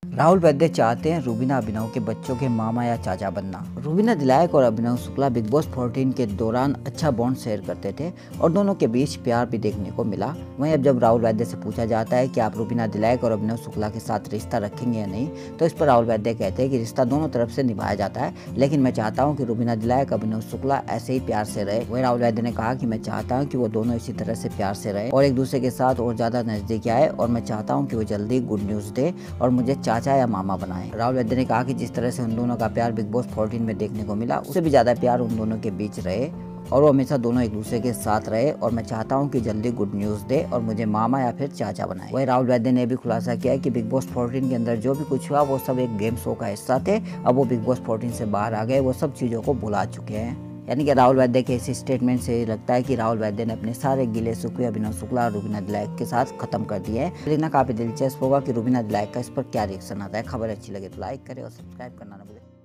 राहुल वैद्य चाहते हैं रुबीना अभिनव के बच्चों के मामा या चाचा बनना। रुबीना दिलायक और अभिनव शुक्ला बिग बॉस 14 के दौरान अच्छा बॉन्ड शेयर करते थे और दोनों के बीच प्यार भी देखने को मिला। वहीं अब जब राहुल वैद्य से पूछा जाता है कि आप रुबीना दिलायक और अभिनव शुक्ला के साथ रिश्ता रखेंगे या नहीं, तो इस पर राहुल वैद्य कहते हैं कि रिश्ता दोनों तरफ से निभाया जाता है, लेकिन मैं चाहता हूँ कि रुबीना दिलायक अभिनव शुक्ला ऐसे ही प्यार से रहे। वहीं राहुल वैद्य ने कहा कि मैं चाहता हूँ कि वो दोनों इसी तरह से प्यार से रहे और एक दूसरे के साथ और ज्यादा नजदीक आए, और मैं चाहता हूँ कि वो जल्दी गुड न्यूज दे और मुझे चाचा या मामा बनाए। राहुल वैद्य ने कहा कि जिस तरह से उन दोनों का प्यार बिग बॉस 14 में देखने को मिला, उससे भी ज्यादा प्यार उन दोनों के बीच रहे और वो हमेशा दोनों एक दूसरे के साथ रहे, और मैं चाहता हूं कि जल्दी गुड न्यूज दे और मुझे मामा या फिर चाचा बनाए। वही राहुल वैद्य ने भी खुलासा किया कि बिग बॉस 14 के अंदर जो भी कुछ हुआ वो सब एक गेम शो का हिस्सा थे। अब वो बिग बॉस 14 से बाहर आ गए, वो सब चीजों को भुला चुके हैं। यानी कि राहुल वैद्य के इस स्टेटमेंट से लगता है कि राहुल वैद्य ने अपने सारे गिले शिकवे अभिनव शुक्ला और रुबीना दिलायक के साथ खत्म कर दिए हैं। देखना काफी दिलचस्प होगा कि रुबीना दिलायक का इस पर क्या रिएक्शन आता है। खबर अच्छी लगे तो लाइक करें और सब्सक्राइब करना ना भूलें।